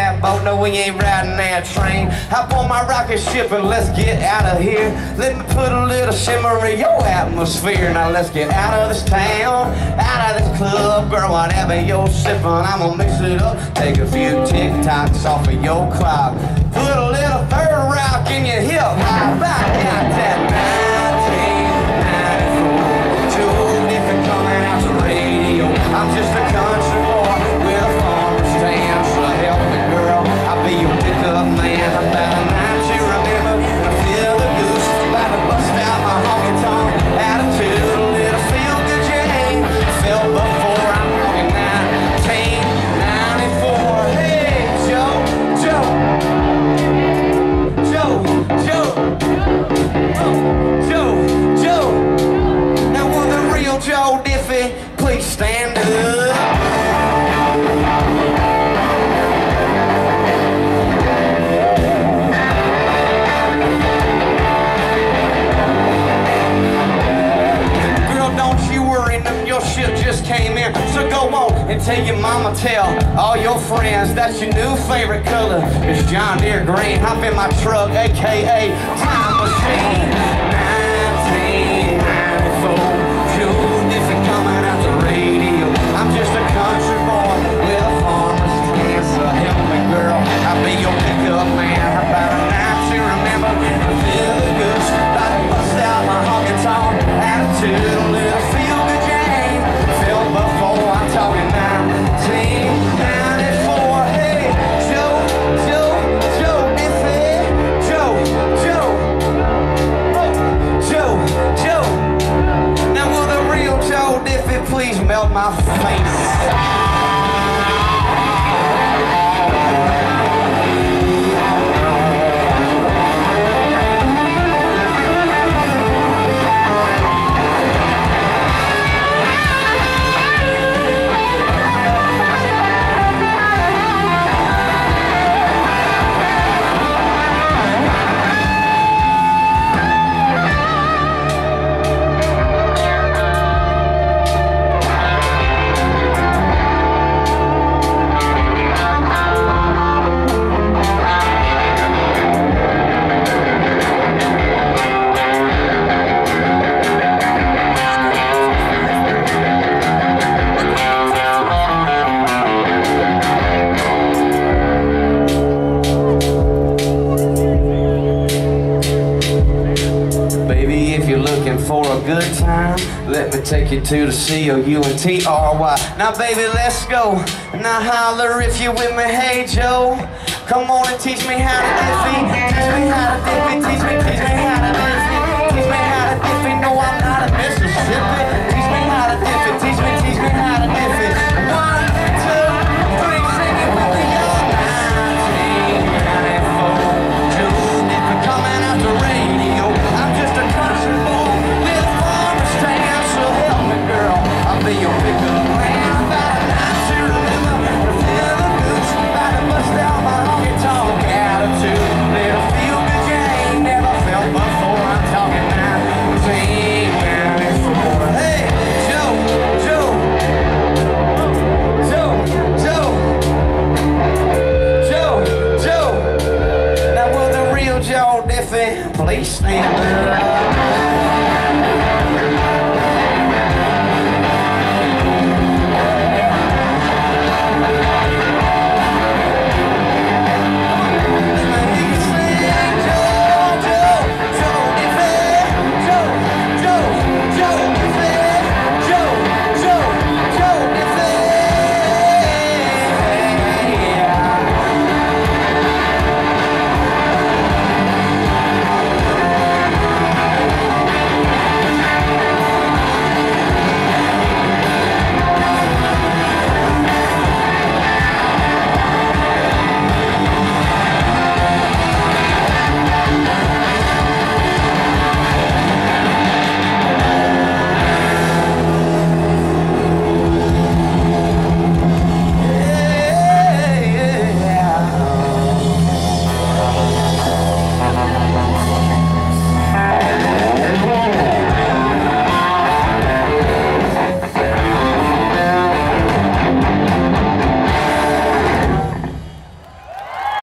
that boat, no we ain't riding that train. Hop on my rocket ship and let's get out of here. Let me put a little shimmer in your atmosphere. Now let's get out of this town, out of this club. Girl, whatever you're sipping, I'm gonna mix it up. Take a few TikToks off of your clock. Put a little third rock in your hip. How about that 1994? Joe Diffie coming out the radio. I'm just a country boy with a farmer's stand. So help me, girl, I'll be your pickup man. About a night you remember, and I feel the goose. About to bust out my honky-tonk attitude. A little feel-good Jane. Felt before, I'm talking 1994. Hey, Joe, Joe. Joe, now will the real Joe Diffie please stand up? Girl, don't you worry, your ship just came in. So go on and tell your mama, tell all your friends that your new favorite color is John Deere green. Hop in my truck, aka Time Machine. 1994, Joe Diffie coming out the radio. I'm just a country boy with a farmer's stand. So help me, girl, I'll be your pickup man. How about a night to remember? I feel the goose, about to bust out my honky-tonk attitude. A little feel-good Jane. Felt before, I'm talking 1994. Hey, Joe Diffie. Joe. Now will the real Joe Diffie please melt my face? For a good time, let me take you to the C-O-U-N-T-R-Y. Now baby, let's go. Now holler if you with me. Hey Joe, come on and teach me how to diffie. Teach me how to diffie. Teach me how to diffie. Teach me how to diffie. No, I'm not a Mississippi. Teach me how to diffie. Teach me how to diffie. 1, 2, 3, sing it with me, y'all. 1994, Joe Diffie coming out the radio. I'm just a country boy. Be your pickup man. About a night to remember. Feel the goose. About to bust out my honky-tonk attitude. Little feel-good Jane. Never felt before. I'm talking 1994. Hey, Joe. Now will the real Joe Diffie please stand up?